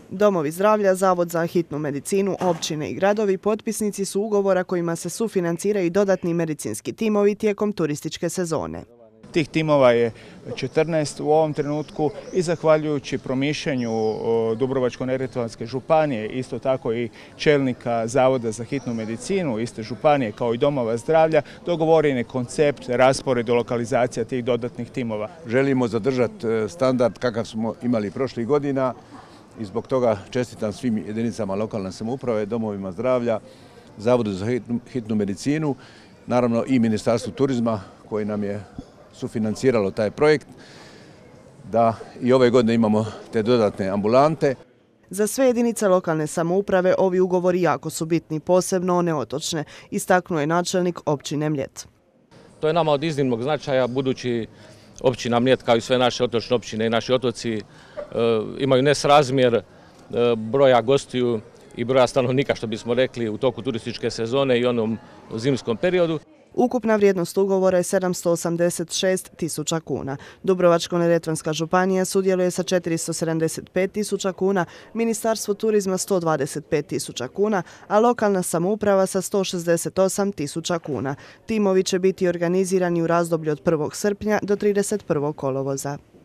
Domovi zdravlja, Zavod za hitnu medicinu, općine i gradovi potpisnici su ugovora kojima se sufinanciraju i dodatni medicinski timovi tijekom turističke sezone. Tih timova je 14 u ovom trenutku i zahvaljujući promišljanju Dubrovačko-neretvanske županije, isto tako i čelnika Zavoda za hitnu medicinu iste županije kao i domova zdravlja, dogovoren je koncept, raspored i lokalizacija tih dodatnih timova. Želimo zadržati standard kakav smo imali prošlih godina i zbog toga čestitam svim jedinicama lokalne samouprave, domovima zdravlja, Zavodu za hitnu medicinu, naravno i Ministarstvu turizma koji nam je sufinanciralo taj projekt, da i ove godine imamo te dodatne ambulante. Za sve jedinice lokalne samouprave ovi ugovori jako su bitni, posebno one otočne, istaknuo je načelnik općine Mljet. To je nama od iznimnog značaja, budući općina Mljet kao i sve naše otočne općine i naši otoci imaju nesrazmjer broja gostiju i broja stanovnika, što bismo rekli, u toku turističke sezone i onom zimskom periodu. Ukupna vrijednost ugovora je 786.000 kuna. Dubrovačko-neretvanska županija sudjeluje sa 475.000 kuna, Ministarstvo turizma 125.000 kuna, a lokalna samouprava sa 168.000 kuna. Timovi će biti organizirani u razdoblju od 1. srpnja do 31. kolovoza.